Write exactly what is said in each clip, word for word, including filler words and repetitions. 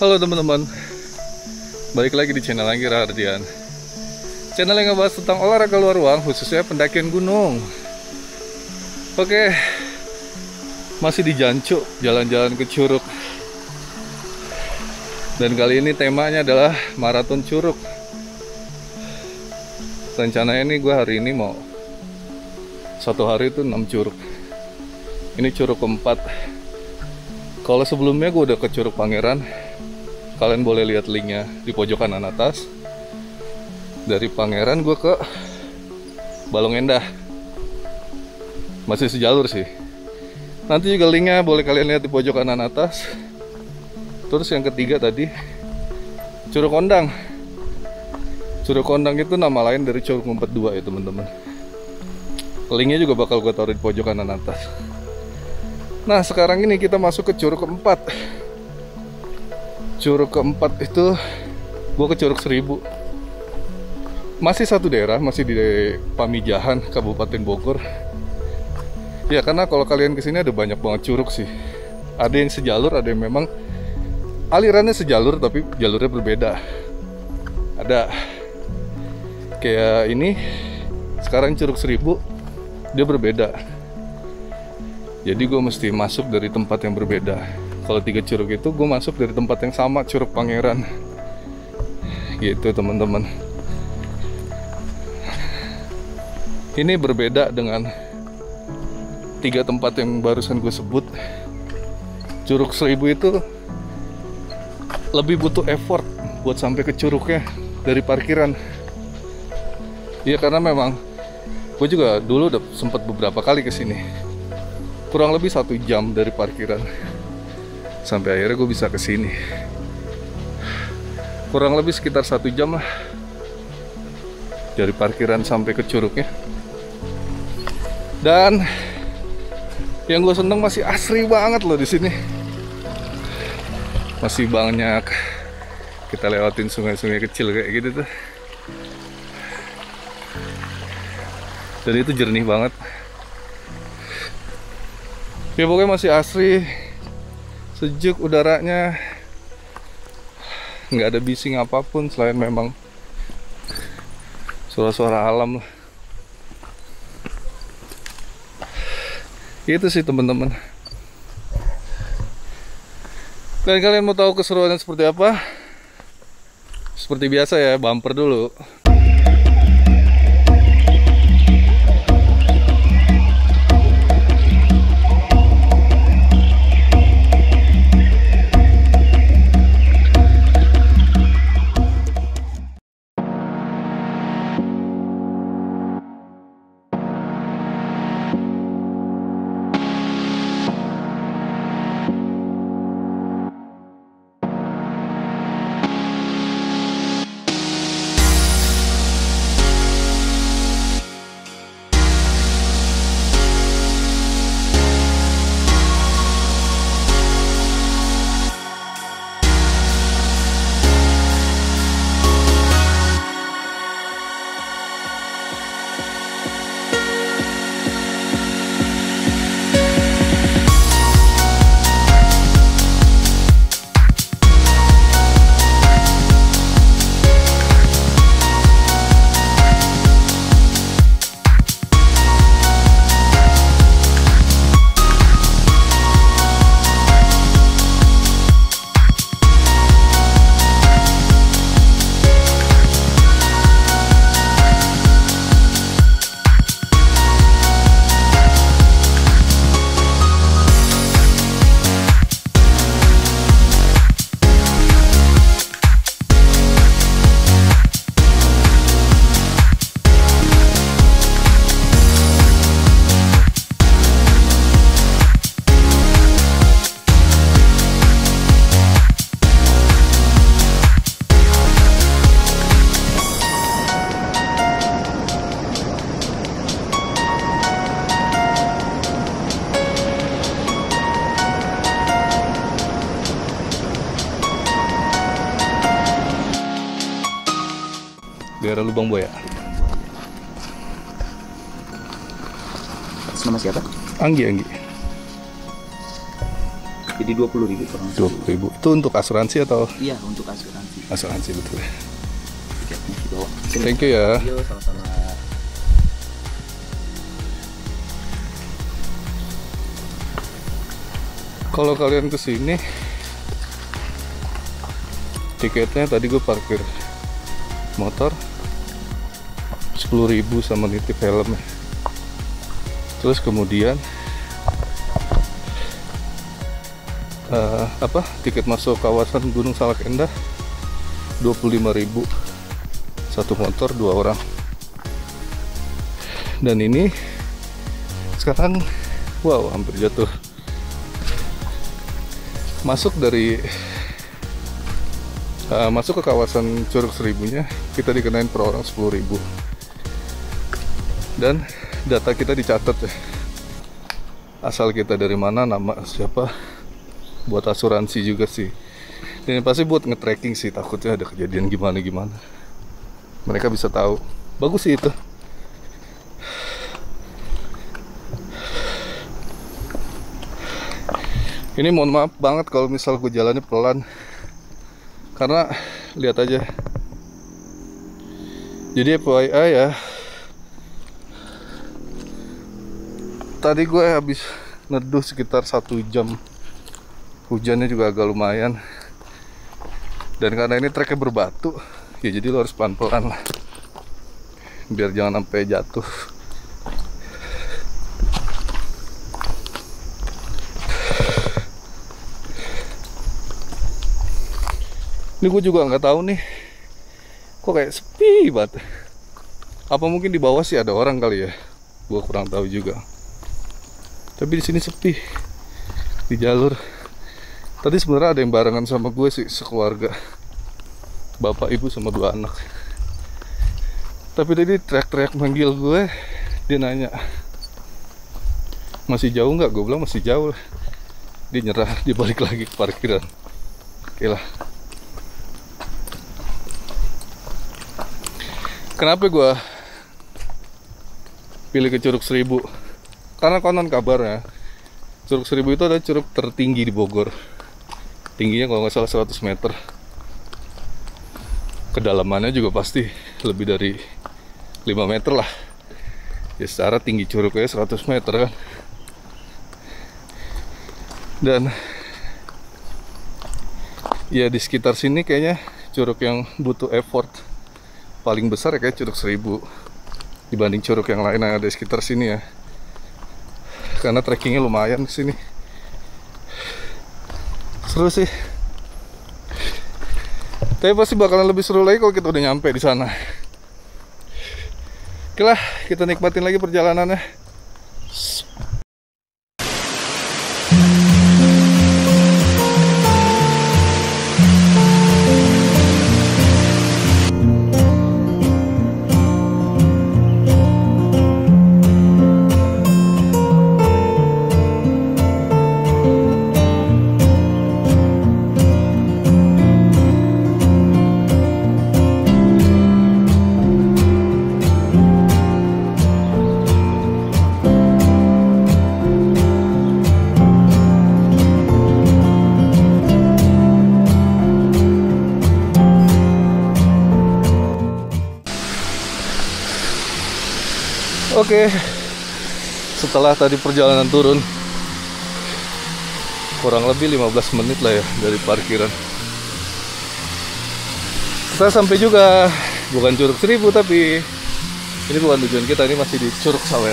Halo teman-teman, balik lagi di channel Anggi Rahardian, channel yang ngebahas tentang olahraga luar ruang, khususnya pendakian gunung. Oke, masih di Jancu, jalan-jalan ke Curug. Dan kali ini temanya adalah maraton Curug. Rencananya nih gue hari ini mau satu hari itu enam curug. Ini curug keempat. Kalau sebelumnya gue udah ke Curug Pangeran, kalian boleh lihat linknya di pojok kanan atas. Dari Pangeran gue ke Balong Endah, masih sejalur sih. Nanti juga linknya boleh kalian lihat di pojok kanan atas. Terus yang ketiga tadi Curug Kondang. Curug Kondang itu nama lain dari Curug Ngumpet dua ya teman-teman. Linknya juga bakal gue taruh di pojok kanan atas. Nah sekarang ini kita masuk ke curug keempat. Curug keempat itu gue ke Curug Seribu. Masih satu daerah, masih di Pamijahan, Kabupaten Bogor. Ya karena kalau kalian kesini ada banyak banget curug sih. Ada yang sejalur, ada yang memang alirannya sejalur tapi jalurnya berbeda. Ada kayak ini, sekarang Curug Seribu, dia berbeda. Jadi gue mesti masuk dari tempat yang berbeda. Kalau tiga curug itu gue masuk dari tempat yang sama, Curug Pangeran. Gitu teman-teman. Ini berbeda dengan tiga tempat yang barusan gue sebut. Curug Seribu itu lebih butuh effort buat sampai ke curugnya dari parkiran. Ya karena memang gue juga dulu udah sempat beberapa kali kesini. Kurang lebih satu jam dari parkiran sampai akhirnya gue bisa kesini. Kurang lebih sekitar satu jam lah dari parkiran sampai ke curugnya. Dan yang gue seneng masih asri banget loh di sini. Masih banyak kita lewatin sungai-sungai kecil kayak gitu tuh. Dan itu jernih banget. Ya pokoknya masih asri, sejuk udaranya, nggak ada bising apapun selain memang suara-suara alam lah. Itu sih teman-teman. Dan kalian mau tahu keseruannya seperti apa? Seperti biasa ya, bumper dulu. Daerah Lubang Buaya. Atas nama siapa? Anggi, Anggi. Jadi dua puluh ribu per orang. dua puluh ribu. Itu untuk asuransi atau? Iya, untuk asuransi. Asuransi betul ya. Tiketnya di bawah. Sini. Thank you ya. Yo, sama-sama. Kalau kalian kesini, tiketnya tadi gue parkir motor sepuluh ribu sama nitip helmnya. Terus kemudian uh, apa tiket masuk kawasan Gunung Salak Endah dua puluh lima ribu, satu motor dua orang. Dan ini sekarang wow hampir jatuh. Masuk dari uh, masuk ke kawasan Curug Seribunya kita dikenain per orang sepuluh ribu. Dan data kita dicatat ya, asal kita dari mana, nama siapa, buat asuransi juga sih. Dan pasti buat nge-tracking sih, takutnya ada kejadian gimana-gimana mereka bisa tahu. Bagus sih itu. Ini mohon maaf banget kalau misal gue jalannya pelan, karena lihat aja. Jadi F Y I ya, tadi gue habis neduh sekitar satu jam. Hujannya juga agak lumayan. Dan karena ini treknya berbatu, ya jadi lo harus pelan-pelan lah, biar jangan sampai jatuh. Ini gue juga nggak tahu nih, kok kayak sepi banget. Apa mungkin di bawah sih ada orang kali ya? Gue kurang tahu juga. Tapi di sini sepi di jalur. Tadi sebenarnya ada yang barengan sama gue sih, sekeluarga, bapak ibu sama dua anak. Tapi tadi teriak-teriak manggil gue, dia nanya masih jauh nggak? Gue bilang masih jauh. Dia nyerah, dia balik lagi ke parkiran. Oke lah. Kenapa gue pilih ke Curug Seribu? Karena konon kabarnya Curug Seribu itu adalah curug tertinggi di Bogor. Tingginya kalau nggak salah seratus meter. Kedalamannya juga pasti lebih dari lima meter lah. Ya secara tinggi curugnya seratus meter kan. Dan ya di sekitar sini kayaknya curug yang butuh effort paling besar ya kayak Curug Seribu dibanding curug yang lain yang ada di sekitar sini ya. Karena trekkingnya lumayan di sini. Seru sih. Tapi pasti bakalan lebih seru lagi kalau kita udah nyampe di sana. Oke lah, kita nikmatin lagi perjalanannya. Oke, setelah tadi perjalanan turun kurang lebih lima belas menit lah ya dari parkiran, kita sampai juga. Bukan Curug Seribu, tapi ini bukan tujuan kita, ini masih di Curug Sawer.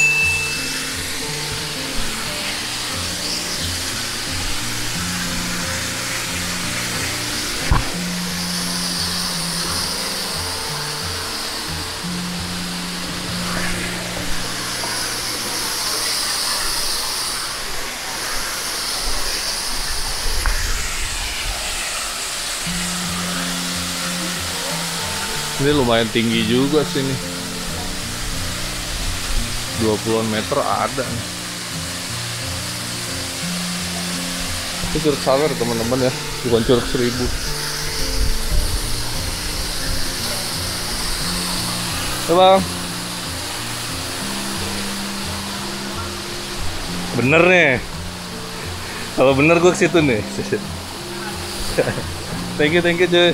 Ini lumayan tinggi juga sini, dua puluhan meter ada. Ini Curug Sawer teman-teman ya, bukan Curug Seribu. Ya bang, bener nih, Kalau bener gue ke situ nih. Thank you, thank you cuy.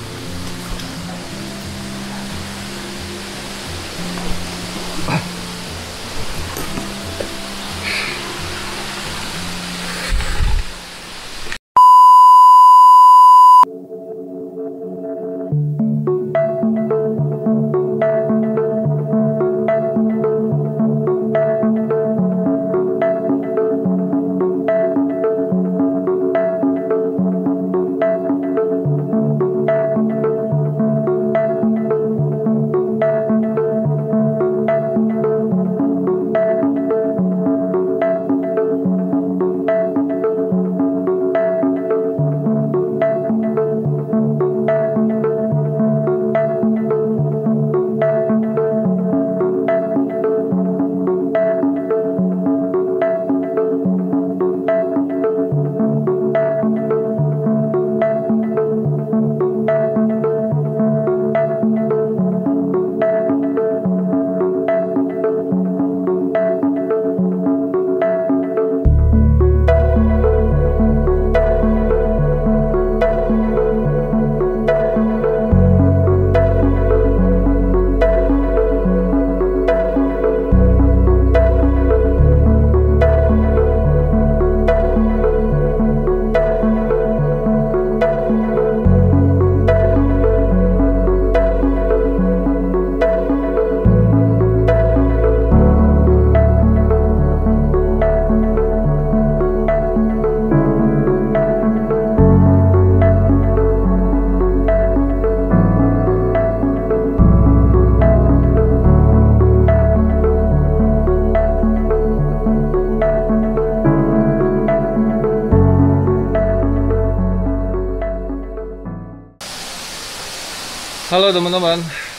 Halo teman-teman,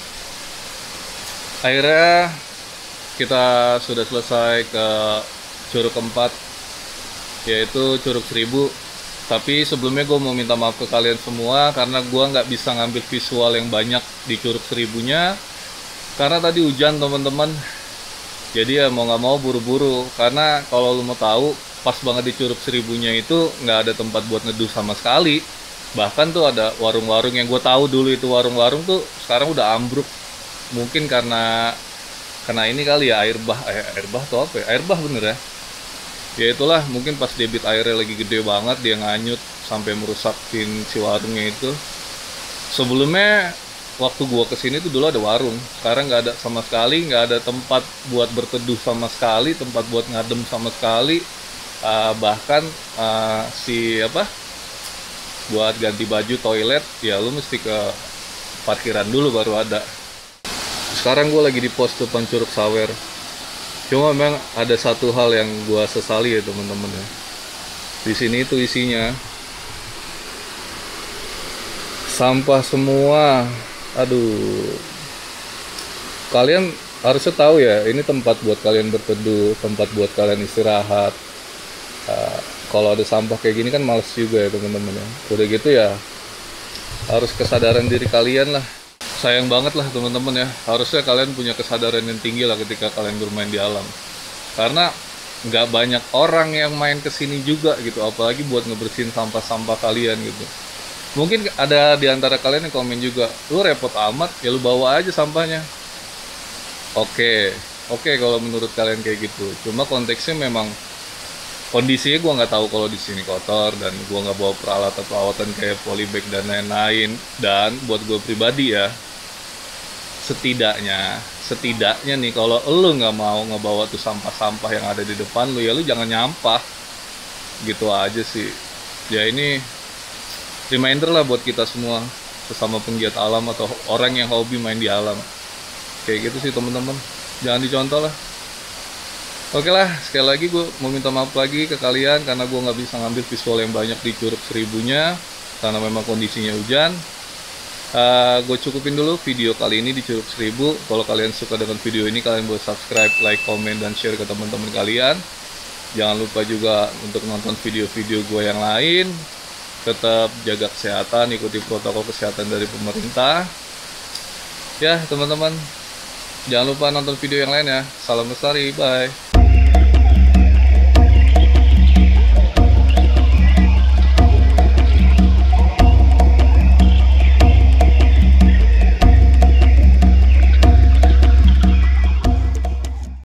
akhirnya kita sudah selesai ke curug keempat, yaitu Curug Seribu. Tapi sebelumnya gue mau minta maaf ke kalian semua karena gue nggak bisa ngambil visual yang banyak di Curug Seribunya karena tadi hujan teman-teman. Jadi ya mau nggak mau buru-buru, karena kalau lu mau tahu pas banget di Curug Seribunya itu nggak ada tempat buat neduh sama sekali. Bahkan tuh ada warung-warung yang gue tahu dulu itu warung-warung tuh sekarang udah ambruk. Mungkin karena karena ini kali ya, air bah eh, air bah atau apa ya? Air bah bener ya. Ya itulah, mungkin pas debit airnya lagi gede banget dia nganyut sampai merusakin si warungnya itu. Sebelumnya waktu gua kesini tuh dulu ada warung, sekarang nggak ada sama sekali, nggak ada tempat buat berteduh sama sekali, tempat buat ngadem sama sekali. Uh, bahkan uh, si apa buat ganti baju toilet ya lu mesti ke parkiran dulu baru ada. Sekarang gue lagi di pos depan Curug Sawer. Cuma memang ada satu hal yang gue sesali ya teman-teman ya. Di sini itu isinya sampah semua. Aduh. Kalian harusnya tahu ya, ini tempat buat kalian berteduh, tempat buat kalian istirahat. Uh, kalau ada sampah kayak gini kan males juga ya teman-teman ya. Udah gitu ya harus kesadaran diri kalian lah. Sayang banget lah teman-teman ya, harusnya kalian punya kesadaran yang tinggi lah ketika kalian bermain di alam. Karena nggak banyak orang yang main kesini juga gitu, apalagi buat ngebersihin sampah-sampah kalian gitu. Mungkin ada di antara kalian yang komen juga, lu repot amat ya lu bawa aja sampahnya. Oke, oke kalau menurut kalian kayak gitu. Cuma konteksnya memang kondisinya gue nggak tahu kalau di sini kotor, dan gue nggak bawa peralatan-peralatan kayak polybag dan lain-lain. Dan buat gue pribadi ya, setidaknya setidaknya nih kalau lu nggak mau ngebawa tuh sampah-sampah yang ada di depan lu, ya lu jangan nyampah gitu aja sih. Ya ini reminder lah buat kita semua, sesama penggiat alam atau orang yang hobi main di alam kayak gitu sih teman-teman, jangan dicontoh lah. Oke lah, sekali lagi gue mau minta maaf lagi ke kalian karena gue nggak bisa ngambil visual yang banyak di Curug Seribunya karena memang kondisinya hujan. Uh, gue cukupin dulu video kali ini di Curug Seribu. Kalau kalian suka dengan video ini, kalian boleh subscribe, like, komen, dan share ke teman-teman kalian. Jangan lupa juga untuk nonton video-video gue yang lain. Tetap jaga kesehatan, ikuti protokol kesehatan dari pemerintah. Ya teman-teman, jangan lupa nonton video yang lain ya. Salam lestari, bye.